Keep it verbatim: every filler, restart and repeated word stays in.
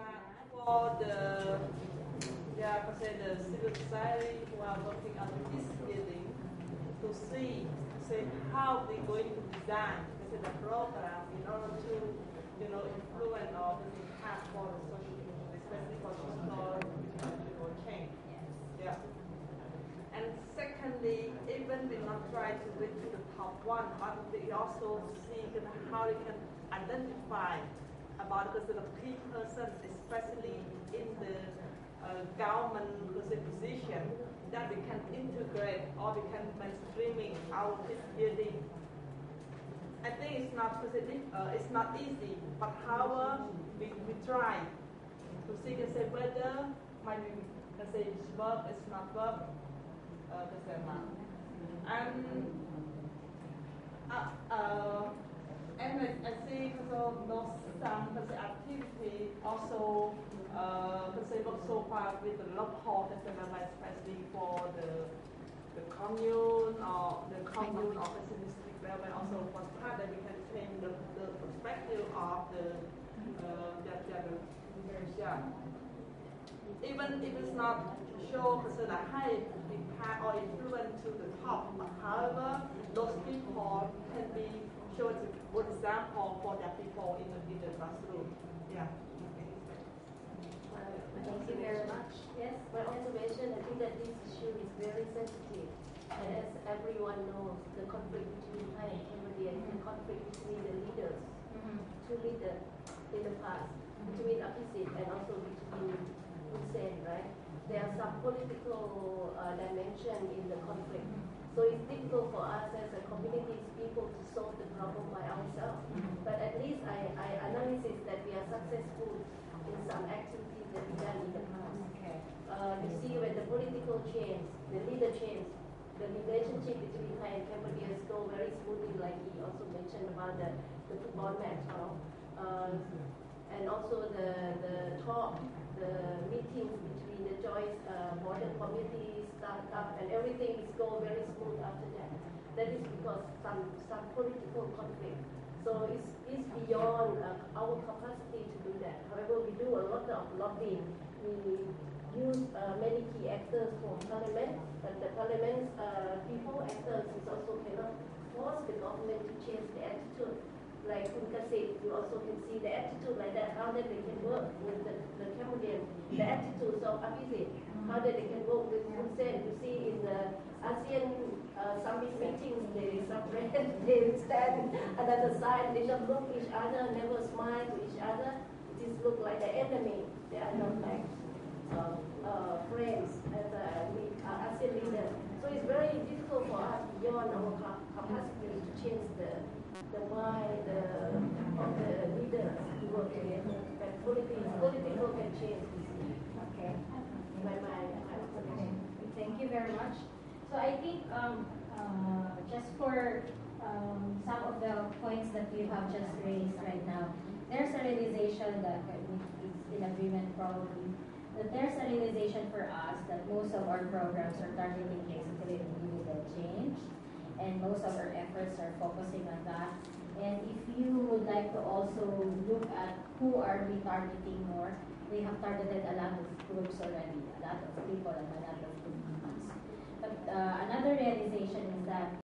that for the, yeah, per se the civil society who are working on this building to see, say how they're going to design the program in order to, you know, influence or impact for the social, especially for social change. Yeah. And secondly, even we not try to reach to the top one, but we also see how they can identify about the key persons, especially in the uh, government position, that we can integrate or we can mainstreaming our building. I think it's not uh, it's not easy, but however we, we try to see and say whether my can say it's work, it's not work. Uh, and uh, uh, and I, I see also those some activity also uh, work so far with the local, especially for the the commune or the commune of the district level, and also for part that we can change the, the perspective of the uh, that the yeah. Even if it's not show the high impact or influence to the top, but however, those people can be shown as a good example for their people in the, in the classroom. Yeah. Thank you very much. Yes, my observation, I think that this issue is very sensitive. And as everyone knows, the conflict between Thai and Cambodia is the conflict between the leaders, mm-hmm. two leaders in the past, between A F S C and also between Hussein, right? There are some political uh, dimension in the conflict. So it's difficult for us as a community people to solve the problem by ourselves. But at least I, I analysis that we are successful in some activities that we done in the past. Okay. Uh, you see when the political change, the leader change, the relationship between Thai and Cambodia go very smoothly, like he also mentioned about the, the football match. Uh, and also the, the talk, the meetings between the joint uh, border communities, startup, and everything is go very smooth after that. That is because some some political conflict. So it's, it's beyond uh, our capacity to do that. However, we do a lot of lobbying. We use uh, many key actors for parliament, but the parliament's uh, people, actors, is also cannot force the government to change the attitude. Like Kunka said, you also can see the attitude like that, how that they can work with the, the Cambodian, the attitudes of A F S C, how that they can work with Hun Sen. You see in the ASEAN uh, summit meetings, they separate, they stand another side, they just look each other, never smile to each other. It just look like the enemy. They are not like uh, uh, friends as a uh, ASEAN leader. So it's very difficult for us beyond our capacity to change the the mind the, of the leaders to work together. But politics, political can change. Okay. My mind, my observation. Thank you very much. So I think um, uh, just for um, some of the points that you have just raised right now, there's a realization that is in agreement probably, that there's a realization for us that most of our programs are targeting basically individual change, and most of our efforts are focusing on that. And if you would like to also look at who are we targeting more, we have targeted a lot of groups already, a lot of people and a lot of communities. But uh, another realization is that